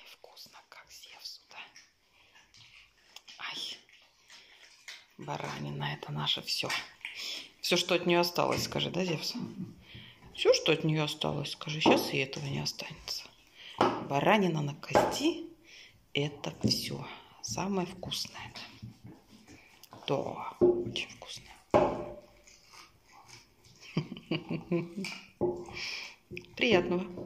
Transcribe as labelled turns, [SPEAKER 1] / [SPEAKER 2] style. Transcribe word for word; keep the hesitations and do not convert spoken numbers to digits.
[SPEAKER 1] вкусно, как Зевсу, да? Ай, баранина, это наше все. Все, что от нее осталось, скажи, да, Зевс? Все, что от нее осталось, скажи. Сейчас и этого не останется. Баранина на кости – это все. Самое вкусное. Да, очень вкусное. Приятного.